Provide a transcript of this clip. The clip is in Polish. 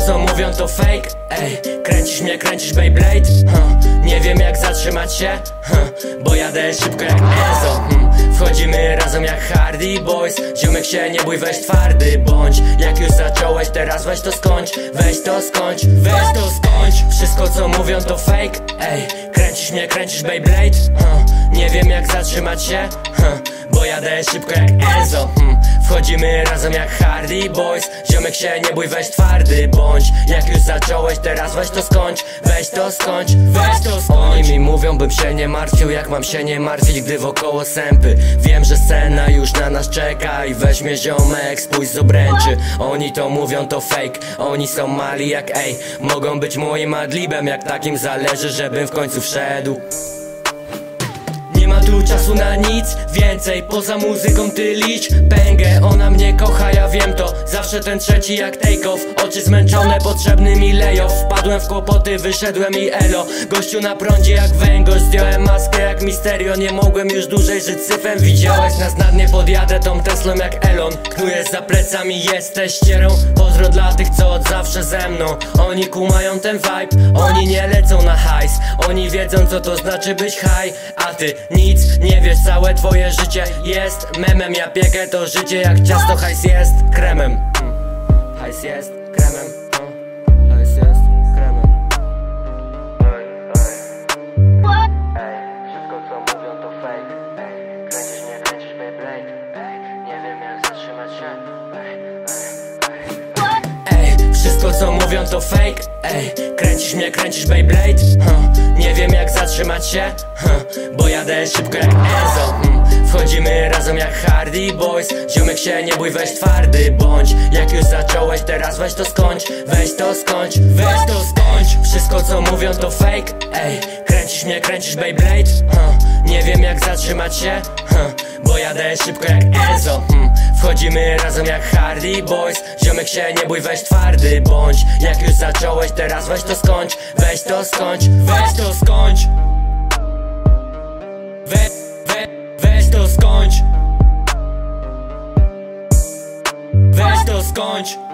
co mówią to fake. Ej, kręcisz mnie, kręcisz Beyblade? Nie wiem jak zatrzymać się, bo jadę szybko jak Enzo. Wchodzimy razem jak Hardy Boys. Ziomek się nie bój, weź twardy bądź. Jak już zacząłeś, teraz weź to skończ. Weź to skończ, weź to skończ. Wszystko co mówią to fake. Ej, kręcisz mnie, kręcisz Beyblade? Nie wiem jak zatrzymać się, bo jadę szybko jak Enzo. Wchodzimy razem jak Hardy Boys. Ziomek się nie bój, weź twardy bądź. Jak już zacząłeś, teraz weź to skończ. Weź to skończ, weź to skończ. Oni mi mówią, bym się nie martwił. Jak mam się nie martwić, gdy wokoło sępy? Wiem, że scena już na nas czeka. I weźmie ziomek, spójrz z obręczy. Oni to mówią to fake. Oni są mali jak ej. Mogą być moim adlibem, jak takim zależy, żebym w końcu wszedł. Nie ma tu czasu na nic więcej, poza muzyką ty licz pęgę. Ona mnie kocha, ja wiem to. Zawsze ten trzeci jak take off. Oczy zmęczone, potrzebny mi layoff. Wpadłem w kłopoty, wyszedłem i elo. Gościu na prądzie jak węgorz. Zdjąłem maskę jak Misterio. Nie mogłem już dłużej żyć syfem. Widziałeś nas na dnie, podjadę tą Teslą jak Elon. Knujesz za plecami, jesteś ścierą. Pozdro dla tych co od zawsze ze mną. Oni kumają ten vibe. Oni nie lecą na hajs. Oni wiedzą co to znaczy być high. A ty nic nie wiesz, całe twoje życie jest memem. Ja piekę to życie jak ciasto, hajs jest kremem. Hajs jest kremem. Hajs jest kremem. Wszystko co mówią to fake. Kręcisz mnie, kręcisz Beyblade. Nie wiem jak zatrzymać się. Wszystko co mówią to fake. Kręcisz mnie, kręcisz Beyblade? Nie wiem jak zatrzymać się, bo jadę szybko jak Enzo. Wchodzimy razem jak Hardy Boys. Ziomek się nie bój, weź twardy bądź. Jak już zacząłeś, teraz weź to skończ. Weź to skończ, weź to skończ. Wszystko co mówią to fake. Kręcisz mnie, kręcisz Beyblade? Nie wiem jak zatrzymać się, bo jadę szybko jak Enzo. Wchodzimy razem jak Hardy Boys. Ziomek się nie bój, weź twardy bądź. Jak już zacząłeś, teraz weź to skończ. Weź to skończ, weź to skończ. Weź to skończ. Weź to skończ.